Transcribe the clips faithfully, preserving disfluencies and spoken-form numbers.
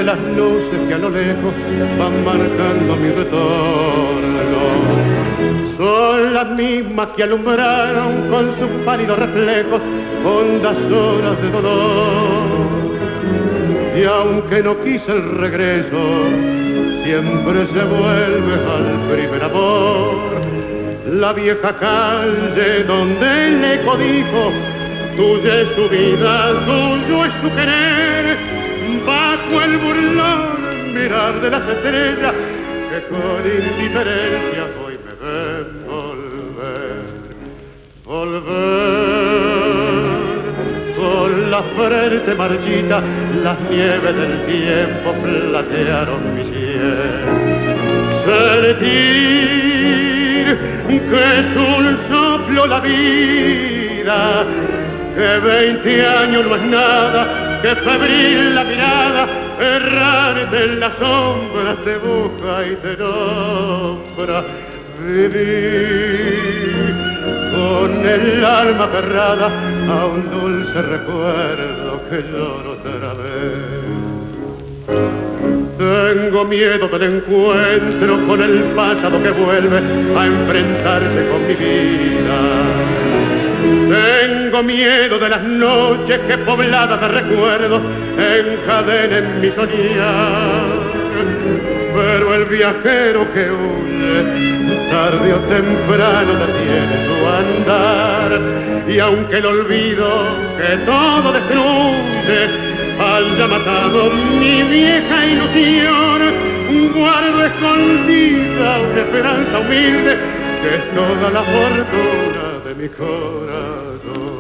las luces que a lo lejos van marcando mi retorno. Son las mismas que alumbraron con sus pálidos reflejos hondas horas de dolor. Y aunque no quise el regreso, siempre se vuelve al primer amor. La vieja calle donde el eco dijo, tuya es su vida, tuyo es su querer, bajo el burlón mirar de las estrellas que con indiferencia hoy me ven volver, volver. Con la frente marchita las nieves del tiempo platearon mi cielo. Sentir que es un soplo la vida, que veinte años no es nada, que febril la mirada, errante en las sombras te busca y te nombra. Vivir con el alma aferrada a un dulce recuerdo que lloro otra vez. Tengo miedo del encuentro con el pasado que vuelve a enfrentarse con mi vida. Tengo miedo de las noches que pobladas de recuerdos encadenen mi soñar. Pero el viajero que huye, tarde o temprano detiene su andar. Y aunque el olvido que todo destruye haya matado mi vieja ilusión, guardo escondida una esperanza humilde que es toda la fortuna de mi corazón.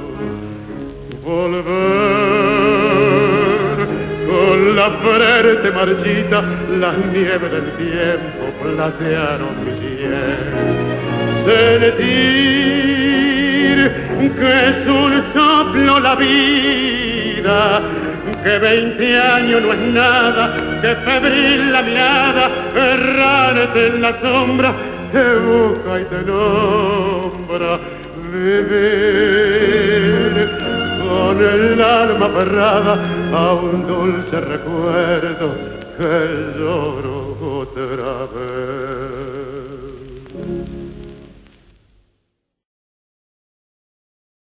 Volver con la frente marchita, las nieves del tiempo platearon mi piel. Sentir que es un soplo la vida, que veinte años no es nada, que febril la mirada, errante en la sombra, te busca y te nombra. Vivir con el alma aferrada a un dulce recuerdo que lloro otra vez.